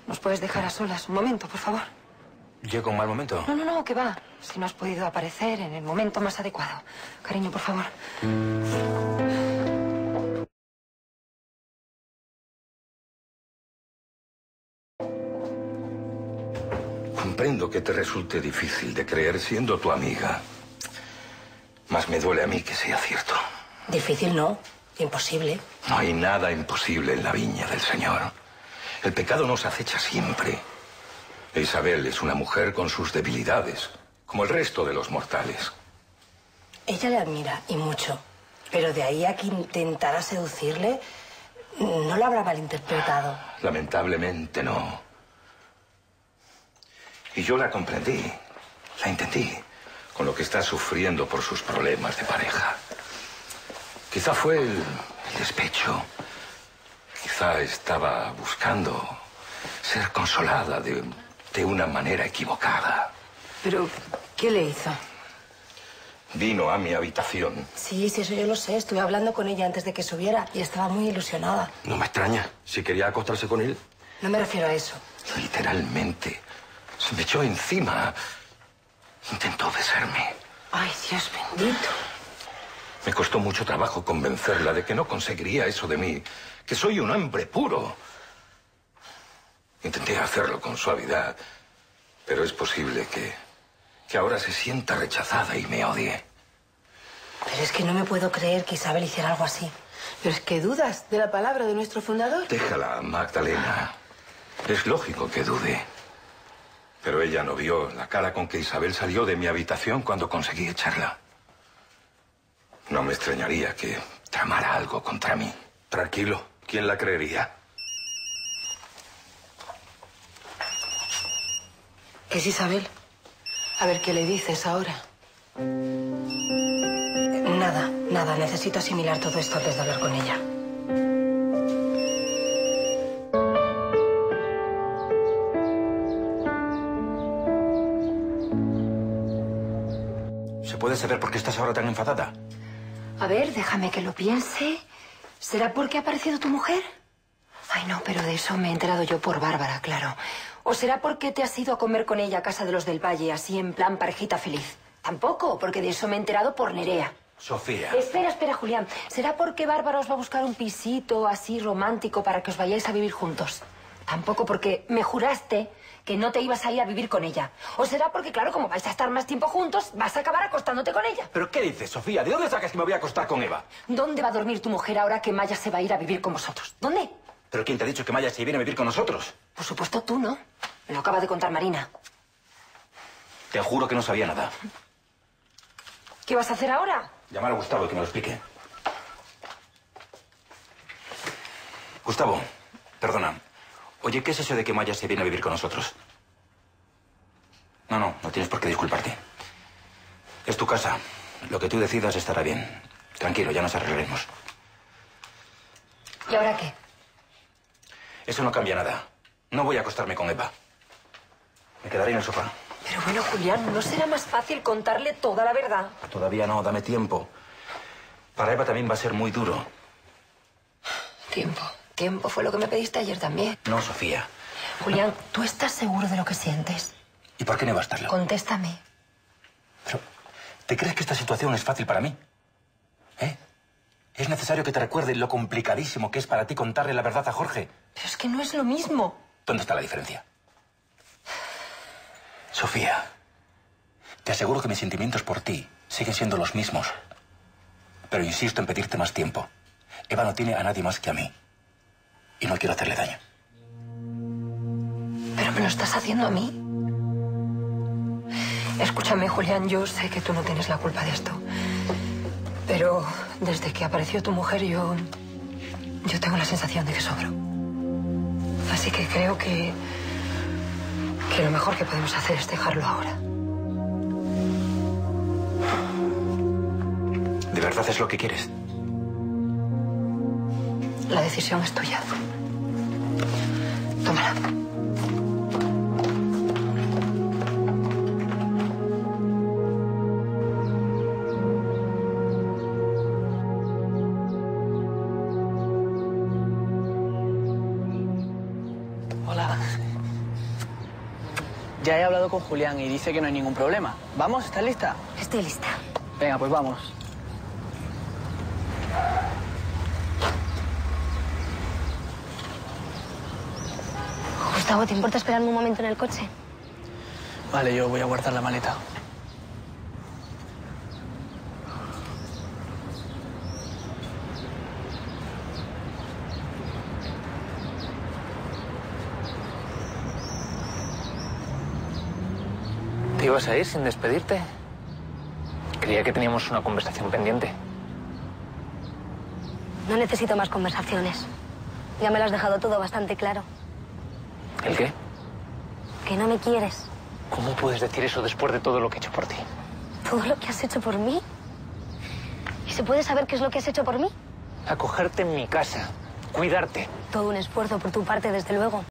¿Nos puedes dejar a solas un momento, por favor? ¿Llego un mal momento? No, que va. Si no has podido aparecer en el momento más adecuado. Cariño, por favor. Comprendo que te resulte difícil de creer siendo tu amiga. Mas me duele a mí que sea cierto. Difícil no, imposible. No hay nada imposible en la viña del Señor. El pecado nos acecha siempre. Isabel es una mujer con sus debilidades, como el resto de los mortales. Ella le admira, y mucho. Pero de ahí a que intentara seducirle, no lo habrá malinterpretado. Lamentablemente no. Y yo la comprendí, la entendí, con lo que está sufriendo por sus problemas de pareja. Quizá fue el despecho. Quizá estaba buscando ser consolada de una manera equivocada. ¿Pero qué le hizo? Vino a mi habitación. Sí, eso yo lo sé. Estuve hablando con ella antes de que subiera y estaba muy ilusionada. No me extraña. Si quería acostarse con él. No me refiero a eso. Literalmente. Se me echó encima. Intentó besarme. Ay, Dios bendito. Me costó mucho trabajo convencerla de que no conseguiría eso de mí, que soy un hombre puro. Intenté hacerlo con suavidad, pero es posible que ahora se sienta rechazada y me odie. Pero es que no me puedo creer que Isabel hiciera algo así. ¿Pero es que dudas de la palabra de nuestro fundador? Déjala, Magdalena. Es lógico que dude. Pero ella no vio la cara con que Isabel salió de mi habitación cuando conseguí echarla. No me extrañaría que tramara algo contra mí. Tranquilo. ¿Quién la creería? ¿Qué es Isabel? A ver, ¿qué le dices ahora? Nada. Necesito asimilar todo esto antes de hablar con ella. ¿Se puede saber por qué estás ahora tan enfadada? A ver, déjame que lo piense. ¿Será porque ha aparecido tu mujer? Ay, no, pero de eso me he enterado yo por Bárbara, claro. ¿O será porque te has ido a comer con ella a casa de los del Valle, así en plan parejita feliz? Tampoco, porque de eso me he enterado por Nerea. Sofía. Espera, Julián. ¿Será porque Bárbara os va a buscar un pisito así romántico para que os vayáis a vivir juntos? Tampoco, porque me juraste que no te ibas a ir a vivir con ella. ¿O será porque, claro, como vais a estar más tiempo juntos, vas a acabar acostándote con ella? ¿Pero qué dices, Sofía? ¿De dónde sacas que me voy a acostar con Eva? ¿Dónde va a dormir tu mujer ahora que Maya se va a ir a vivir con vosotros? ¿Dónde? ¿Pero quién te ha dicho que Maya se viene a vivir con nosotros? Por supuesto tú, ¿no? Me lo acaba de contar Marina. Te juro que no sabía nada. ¿Qué vas a hacer ahora? Llamar a Gustavo y que me lo explique. Gustavo, perdona. Oye, ¿qué es eso de que Maya se viene a vivir con nosotros? No tienes por qué disculparte. Es tu casa. Lo que tú decidas estará bien. Tranquilo, ya nos arreglaremos. ¿Y ahora qué? Eso no cambia nada. No voy a acostarme con Eva. Me quedaré en el sofá. Pero bueno, Julián, ¿no será más fácil contarle toda la verdad? Todavía no, dame tiempo. Para Eva también va a ser muy duro. Tiempo fue lo que me pediste ayer también. No, Sofía. Julián, ¿tú estás seguro de lo que sientes? ¿Y por qué no va a estarlo? Contéstame. Pero, ¿te crees que esta situación es fácil para mí? ¿Eh? Es necesario que te recuerde lo complicadísimo que es para ti contarle la verdad a Jorge. Pero es que no es lo mismo. ¿Dónde está la diferencia? Sofía, te aseguro que mis sentimientos por ti siguen siendo los mismos. Pero insisto en pedirte más tiempo. Eva no tiene a nadie más que a mí. Y no quiero hacerle daño. ¿Pero me lo estás haciendo a mí? Escúchame, Julián, yo sé que tú no tienes la culpa de esto. Pero desde que apareció tu mujer, yo tengo la sensación de que sobro. Así que creo que lo mejor que podemos hacer es dejarlo ahora. ¿De verdad es lo que quieres? La decisión es tuya. Tómala. Hola. Ya he hablado con Julián y dice que no hay ningún problema. ¿Vamos? ¿Estás lista? Estoy lista. Venga, pues vamos. Gustavo, ¿te importa esperarme un momento en el coche? Vale, yo voy a guardar la maleta. ¿Te ibas a ir sin despedirte? Creía que teníamos una conversación pendiente. No necesito más conversaciones. Ya me lo has dejado todo bastante claro. ¿El qué? Que no me quieres. ¿Cómo puedes decir eso después de todo lo que he hecho por ti? ¿Todo lo que has hecho por mí? ¿Y se puede saber qué es lo que has hecho por mí? Acogerte en mi casa, cuidarte. Todo un esfuerzo por tu parte, desde luego.